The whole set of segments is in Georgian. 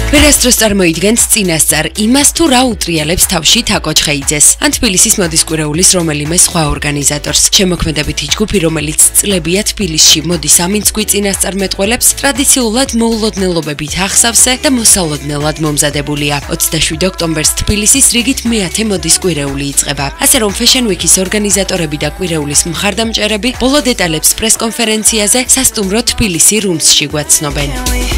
ვერასდროს წარმოიდგენთ წინასწარ იმას თუ რა უტრიალებს თავში აკოჩხეიძეს. ან თბილისის მოდის კვირეულის რომელიმე სხვა ორგანიზატორს. შემოქმედებითი ჯგუფი, რომელიც წლებია თბილისში მოდის ამინცგვი წინასწარმეტყველებს, ტრადიციულად მოულოდნელობებით ახსავსე და მოსალოდნელად მომზადებულია. 27 ოქტომბერს თბილისის რიგით მე-10 მოდის კვირეული იწყება. ასე რომ Fashion Week-ის ორგანიზატორები და კვირეულის მხარდამჭერები ბოლო დეტალებს პრესკონფერენციაზე სასტუმრო თბილისი რუმსში გვაცნობენ.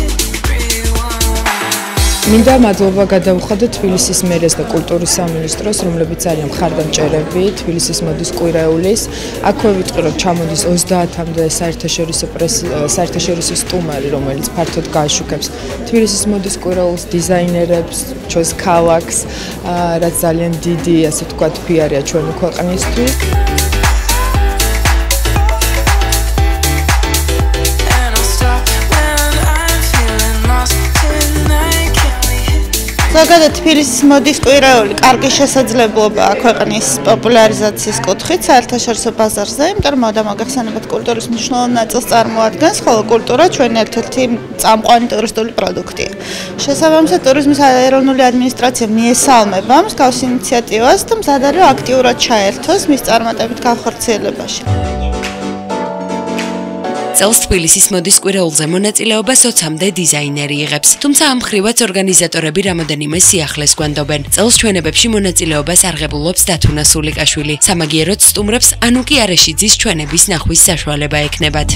მინდა მადლობა გადავუხადო თბილისის მერეს და კულტურის სამინისტროს, რომლებიც არიან მხარდამჭერები თბილისის მოდის კვირეულის. აქვე ვიტყვი, რომ ჩამოდის 30-მდე საერთაშორისო სტუმარი, რომელიც ფართოდ გააშუქებს თბილისის მოდის კვირეულის დიზაინერებს, ჩვენს ქალაქს, რაც ძალიან დიდი, ასე ვთქვათ, PR-ია ჩვენი ქვეყნისთვის. ზოგადად თბილისის მოდის კვირეული კარგი შესაძლებლობაა ქვეყნის პოპულარიზაციის კუთხით საერთაშორისო ბაზარზე, იმიტომ რომ მოგეხსენებათ კულტურის მნიშვნელოვან ნაწილს წარმოადგენს, ხოლო კულტურა ჩვენი ერთ-ერთი წამყვანი ტურისტული პროდუქტია. შესაბამისად, ტურიზმის ეროვნული ადმინისტრაცია მიესალმება მსგავს ინიციატივას და მზად არის აქტიურად ჩაერთოს მის წარმატებით განხორციელებაში. წელს თბილისის მოდის კვირეულზე მონაწილეობას 20-მდე დიზაინერი იღებს, თუმცა ამ მხრივაც ორგანიზატორები რამოდენიმე სიახლეს გვენდობენ. წელს ჩვენებებში მონაწილეობას არღებულობს დათუნა სულიკაშვილი. სამაგიეროდ სტუმრებს ანუკი არეშიძის ჩვენების ნახვის საშუალება ექნებათ.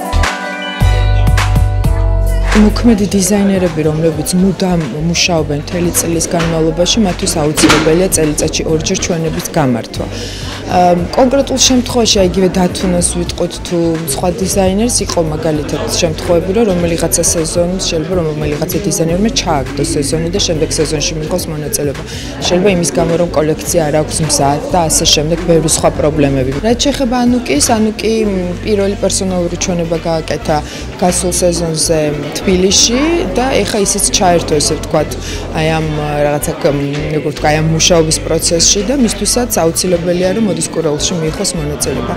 მოქმედი დიზაინერები, რომლებიც მუდამ მუშაობენ მთელი წლის განმავლობაში, მათთვის აუცილებელია წელიწადში ორჯერ ჩვენების გამართვა. კონკრეტულ შემთხვევაში იგივე დათუნას ვიტყვით თუ სხვა დიზაინერს იყო მაგალითად შემთხვევები, რომ რომელიღაცა სეზონის შეიძლება რომელიღაცა დიზაინერმა ჩააგდოს სეზონი და შემდეგ სეზონში მიიღოს მონაწილეობა. შეიძლება იმის გამო რომ კოლექცია არ აქვს მზად და ასე შემდეგ ბევრი სხვა პრობლემები. რაც შეეხება ანუკის, ანუკი პირველი პერსონალური ჩვენება გააკეთა გასულ სეზონზე თბილისში და ეხა ისიც ჩაერთო, ესე ვთქვათ, აი ამ რაღაცა როგორ ვთქვა, აი ამ მუშაობის პროცესში და მისთვისაც აუცილებელია რომ მოდის კვირეულში მიიღოს მონაწილეობა.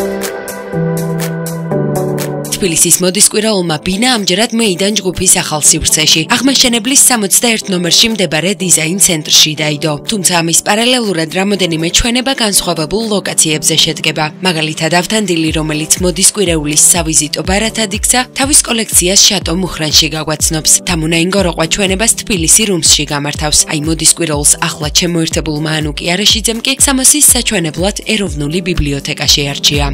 თბილისის მოდის კვირეულმა ბინა ამჯერად მეიდან ჯგუფის ახალ სივრცეში, აღმაშენებლის 61 ნომერში მდებარე დიზაინ ცენტრში დაიდო. თუმცა ამის პარალელურად რამოდენიმე ჩვენება განსხვავებულ ლოკაციებზე შედგება. მაგალითად, ავთანდილი, რომელიც მოდის კვირეულის სავიზიტო ბარათად იქცა, თავის კოლექციას შატო მუხრანში გაგვაცნობს. თამუნა ინგოროყვა ჩვენებას თბილისი რუმსში გამართავს. აი მოდის კვირეულს ახლა შემოერთებულმა ანუკი არეშიძემ კი სამოსის საჩვენებლად ეროვნული ბიბლიოთეკაში არჩია.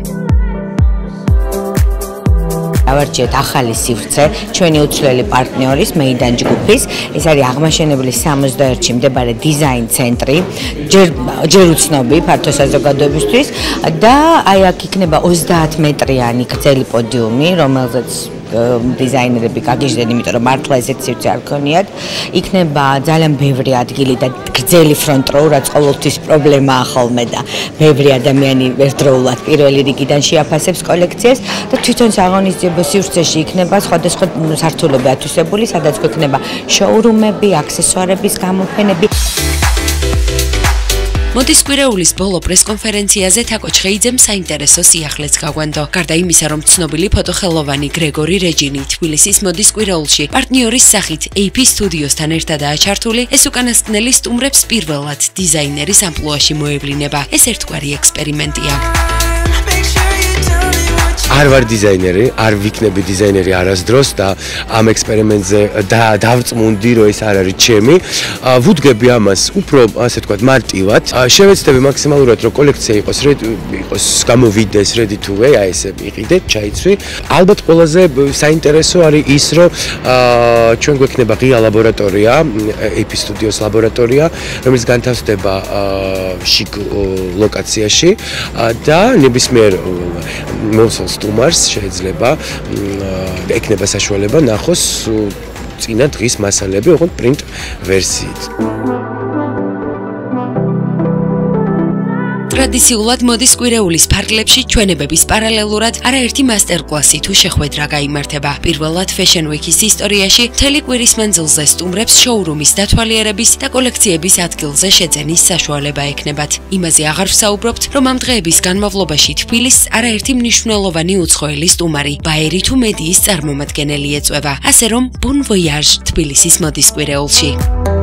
ავარჩიეთ ახალი სივრცე ჩვენი უცვლელი პარტნიორის მეიდან ჯგუფის. ეს არის აღმაშენებლის 61-ში მდებარე დიზაინ ცენტრი, ჯერ უცნობი ფართო საზოგადოებისთვის და აი აქ იქნება 30 მეტრიანი გრძელი პოდიუმი, რომელზეც დიზაინერები გაგიჟდნენ, იმიტომ რომ მართლა ესეთ სივრცე არ ქონიათ. იქნება ძალიან ბევრი ადგილი და გრძელი ფრონტ-რო, რაც ყოველთვის პრობლემაა ხოლმე და ბევრი ადამიანი ერთდროულად პირველი რიგიდან შეაფასებს კოლექციას და თვითონ საღონისძიებო სივრცეში იქნება სხვადასხვა სართულები ათვისებული, სადაც გვექნება შოურუმები, აქსესუარების გამოფენები. მოდის კვირეულის ბოლო პრესკონფერენციაზე აკოჩხეიძემ საინტერესო სიახლეც გაგვანდო. გარდა იმისა, რომ ცნობილი ფოტოხელოვანი გრეგორი რეჯინი თბილისის მოდის კვირეულში პარტნიორის სახით AP სტუდიოსთან ერთადაა ჩართული, ეს უკანასკნელი სტუმრებს პირველად დიზაინერის ამპლუაში მოევლინება. ეს ერთგვარი ექსპერიმენტია. არ ვარ დიზაინერი, არ ვიქნები დიზაინერი არასდროს და ამ ექსპერიმენტზე დავწმუნდი, რომ ეს არ არის ჩემი. ვუდგები ამას უფრო, ასე ვთქვათ, მარტივად. შევეცდები მაქსიმალურად, რომ კოლექცია იყოს გამოვიდეს ready to wear, აი ესე იყიდეთ, ჩაიცვი. ალბათ ყველაზე საინტერესო არის ის, რომ ჩვენ გვექნება ღია ლაბორატორია, AP Studios ლაბორატორია, რომელიც განთავსდება შიგ ლოკაციაში და ნებისმიერ მოსულ სტუმარს შეიძლება ექნება საშუალება ნახოს წინა დღის მასალები, ოღონდ პრინტ ვერსიით. ტრადიციულად მოდის კვირეულის ფარგლებში ჩვენებების პარალელურად არაერთი მასტერკლასი თუ შეხვედრა გაიმართება. პირველად Fashion Week-ის ისტორიაში მთელი კვირის მანძილზე სტუმრებს შოურუმის დათვალიერების და კოლექციების ადგილზე შეძენის საშუალება ექნებათ. იმაზე აღარ ვსაუბრობთ, რომ ამ დღეების განმავლობაში თბილისს არაერთი მნიშვნელოვანი უცხოელი სტუმარი, ბაერი თუ მედიის წარმომადგენელი ეწვევა. ასე რომ, bon voyage თბილისის მოდის კვირეულში.